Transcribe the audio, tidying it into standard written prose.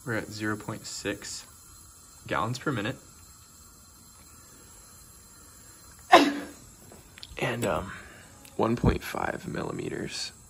we're at 0.6 gallons per minute. And 1.5 millimeters